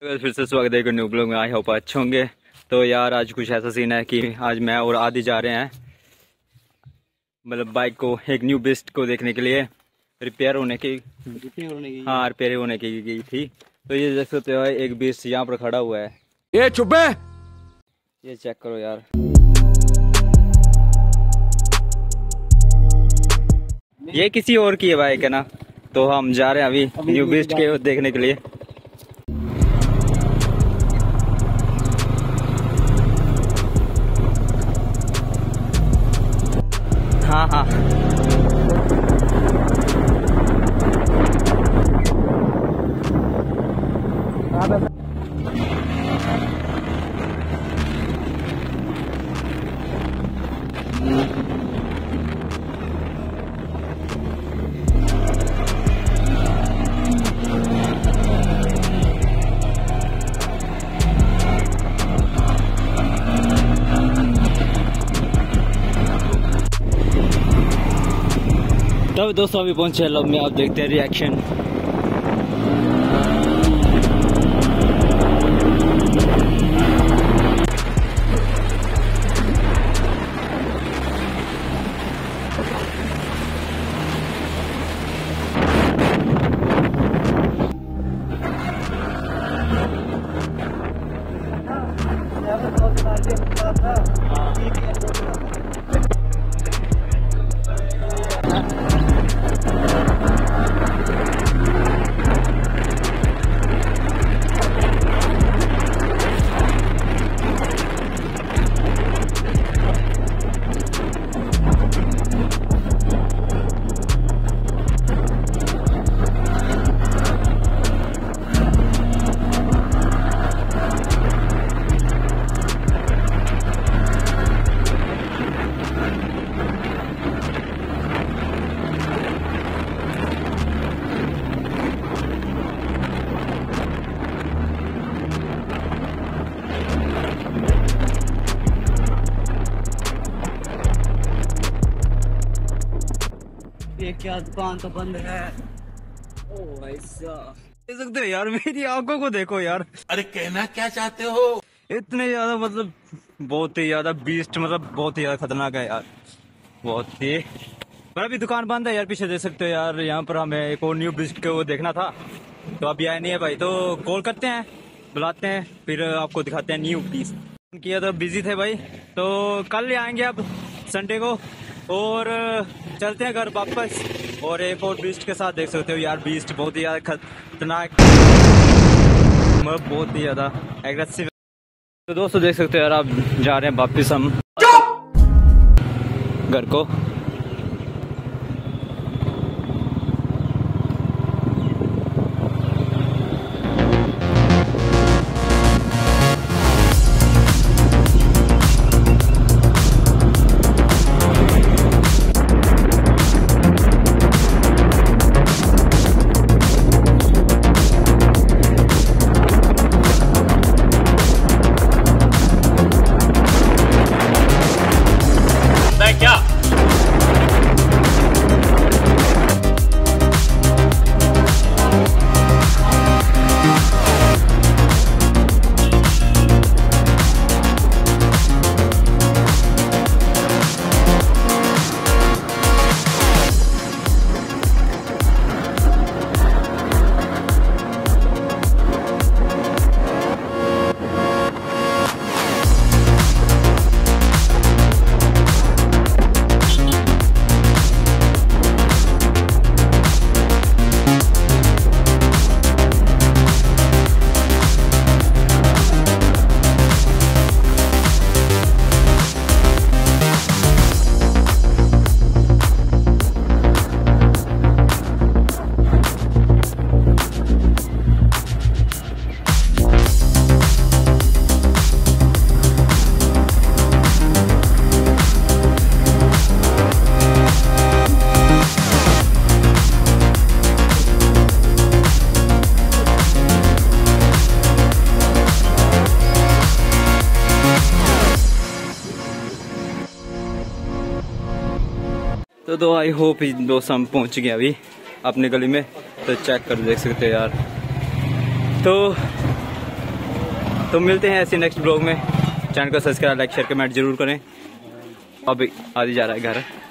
फिर से स्वागत है एक न्यू ब्लॉग में। आई होप अच्छे होंगे। तो यार आज कुछ ऐसा सीन है कि आज मैं और आदि जा रहे हैं मतलब बाइक को एक न्यू बेस्ट को देखने के लिए। रिपेयर होने की रिपेयर होने की गई थी। तो ये देख सकते हो एक बेस्ट यहाँ पर खड़ा हुआ है। ये चुप है, ये चेक करो यार। ये किसी और की है बाइक है ना। तो हम जा रहे हैं अभी न्यू बेस्ट के देखने के लिए। हाँ हाँ तो दोस्तों अभी पहुंचे लब में, आप देखते हैं रिएक्शन। ये क्या दुकान तो बंद है। ओ भाई साहब देख सकते हो यार, मेरी आंखों को देखो यार। अरे कहना क्या चाहते हो? इतने ज्यादा मतलब बहुत ही ज्यादा बीस्ट, मतलब बहुत ही ज्यादा खतरनाक है यार, बहुत ही। पर अभी दुकान बंद है यार, पीछे देख सकते हो यार। यहाँ पर हमें एक और न्यू बीस्ट को देखना था, तो अभी आया नहीं है भाई। तो कॉल करते हैं, बुलाते हैं, फिर आपको दिखाते हैं न्यू बीस्ट। किया तो बिजी थे भाई, तो कल ही आएंगे अब संडे को, और चलते हैं घर वापस। और एक और बीस्ट के साथ देख सकते हो यार, बीस्ट बहुत ही ज्यादा खतरनाक, बहुत ही ज्यादा एग्रेसिव। तो दोस्तों देख सकते हो यार, आप जा रहे हैं वापस हम घर को। क्या तो आई होप दोस्त हम पहुंच गए अभी अपने गली में। तो चेक कर देख सकते हो यार। तो तो मिलते हैं ऐसे नेक्स्ट ब्लॉग में। चैनल को सब्सक्राइब, लाइक, शेयर, कमेंट जरूर करें। अभी आदि जा रहा है घर।